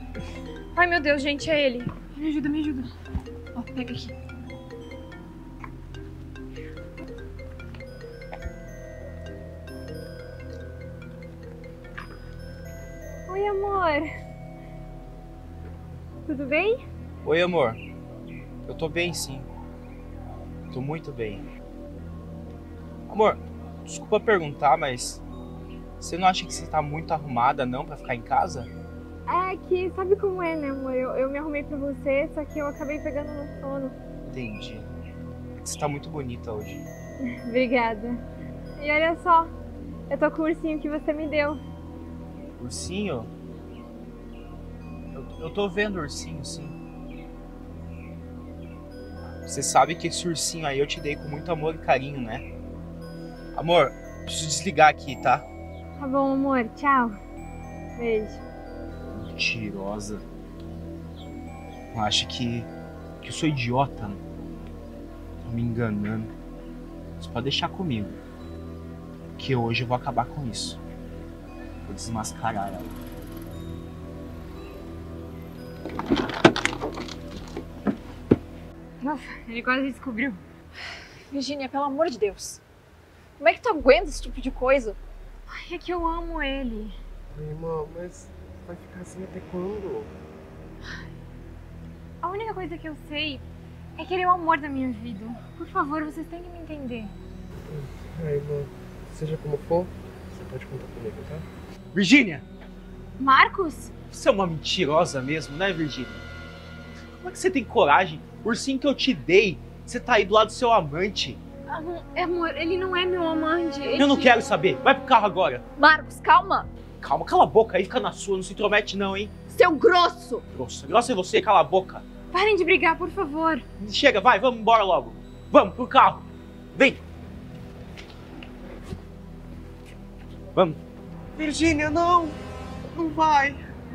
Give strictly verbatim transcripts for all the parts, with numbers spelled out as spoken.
Ai, meu Deus, gente, é ele. Me ajuda, me ajuda. Ó, pega aqui. Oi, amor. Tudo bem? Oi, amor. Eu tô bem, sim. Tô muito bem. Amor, desculpa perguntar, mas você não acha que você tá muito arrumada, não, pra ficar em casa? É que, sabe como é, né, amor? Eu, eu me arrumei pra você, só que eu acabei pegando no sono. Entendi. É que você tá muito bonita hoje. Obrigada. E olha só, eu tô com o ursinho que você me deu. Ursinho? Eu, eu tô vendo o ursinho, sim. Você sabe que esse ursinho aí eu te dei com muito amor e carinho, né? Amor, preciso desligar aqui, tá? Tá bom, amor. Tchau. Beijo. Mentirosa. Acha que, que eu sou idiota, né? Tô me enganando. Você pode deixar comigo. Que hoje eu vou acabar com isso. Vou desmascarar ela. Nossa, ele quase descobriu. Virgínia, pelo amor de Deus. Como é que tu aguenta esse tipo de coisa? É que eu amo ele. Ai, irmão, mas vai ficar assim até quando? A única coisa que eu sei é que ele é o amor da minha vida. Por favor, vocês têm que me entender. Ai, irmão, seja como for, você pode contar comigo, tá? Virgínia! Marcos? Você é uma mentirosa mesmo, né, Virgínia? Como é que você tem coragem? O ursinho que eu te dei, você tá aí do lado do seu amante. Amor, amor, ele não é meu amante. Ele... Eu não quero saber. Vai pro carro agora. Marcos, calma. Calma, cala a boca aí, fica na sua. Não se intromete não, hein? Seu grosso. Grossa, grossa é você, cala a boca. Parem de brigar, por favor. Chega, vai, vamos embora logo. Vamos pro carro. Vem. Vamos. Virgínia, não! Não vai!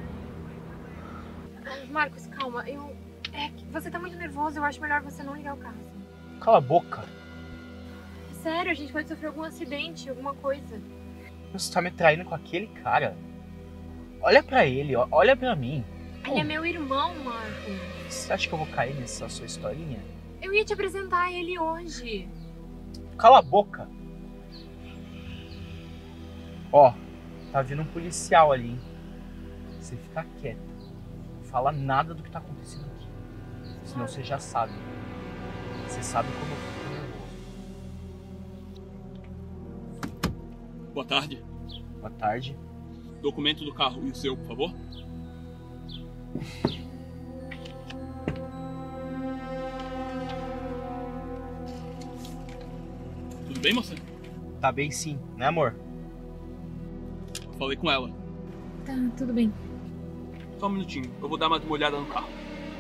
Marcos, calma. Eu... É que você tá muito nervoso. Eu acho melhor você não ligar o carro. Cala a boca. Sério, a gente pode sofrer algum acidente, alguma coisa. Você tá me traindo com aquele cara. Olha pra ele, ó, olha pra mim. Ele é meu irmão, Marcos. Você acha que eu vou cair nessa sua historinha? Eu ia te apresentar ele hoje. Cala a boca. Ó, tá vindo um policial ali, hein? Você fica quieto. Não fala nada do que tá acontecendo aqui. Senão você já sabe. Você sabe como eu fico nervoso. Boa tarde. Boa tarde. Documento do carro e o seu, por favor. Tudo bem, moça? Tá bem sim, né, amor? Falei com ela. Tá, tudo bem. Só um minutinho, eu vou dar mais uma olhada no carro.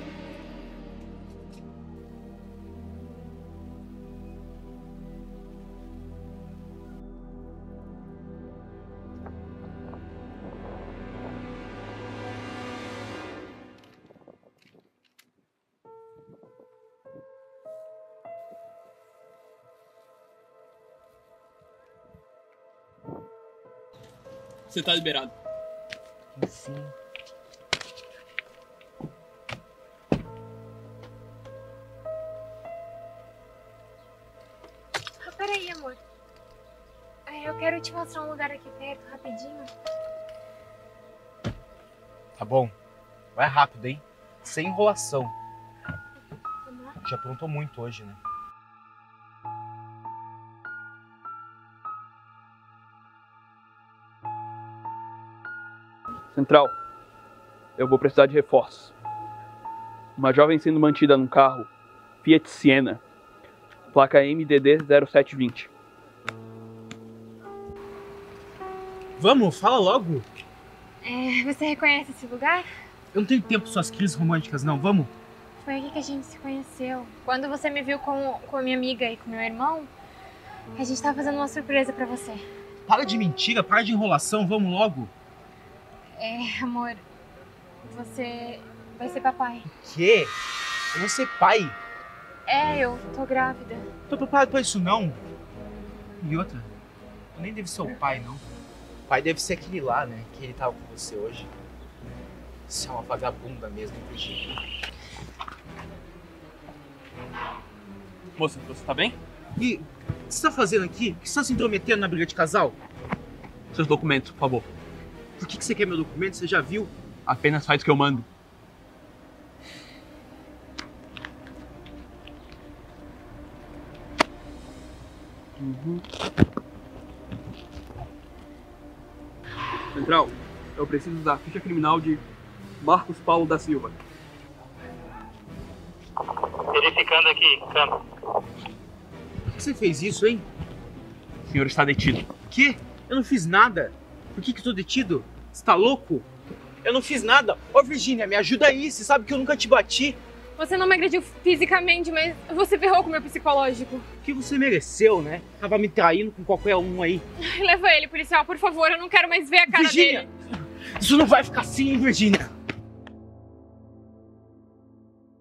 Você tá liberado. Sim. Ah, peraí, amor. É, eu quero te mostrar um lugar aqui perto, rapidinho. Tá bom. Vai rápido, hein? Sem enrolação. Vamos. Já aprontou muito hoje, né? Central, eu vou precisar de reforços. Uma jovem sendo mantida num carro Fiat Siena, placa M D D zero sete vinte. Vamos, fala logo. É, você reconhece esse lugar? Eu não tenho tempo para suas crises românticas, não. Vamos. Foi aqui que a gente se conheceu. Quando você me viu com, com a minha amiga e com meu irmão, a gente tava fazendo uma surpresa pra você. Para de mentira, para de enrolação, vamos logo. É, amor, você vai ser papai. Quê? Eu vou ser pai. É, eu tô grávida. Tô preparado pra isso, não. E outra, eu nem devo ser o pai, não. O pai deve ser aquele lá, né? Que ele tava com você hoje. Você é uma vagabunda mesmo, Virgínia. Moça, você tá bem? E o que você tá fazendo aqui? Por que você tá se intrometendo na briga de casal? Seus documentos, por favor. Por que que você quer meu documento? Você já viu? Apenas faz o que eu mando. Uhum. Central, eu preciso da ficha criminal de Marcos Paulo da Silva. Verificando aqui, câmera. Por que você fez isso, hein? O senhor está detido. Que? Eu não fiz nada. Por que que eu tô detido? Você tá louco? Eu não fiz nada. Ô, Virgínia, me ajuda aí. Você sabe que eu nunca te bati. Você não me agrediu fisicamente, mas você ferrou com o meu psicológico. O que você mereceu, né? Tava me traindo com qualquer um aí. Leva ele, policial, por favor. Eu não quero mais ver a cara Virgínia! dele. Isso não vai ficar assim, hein, Virgínia?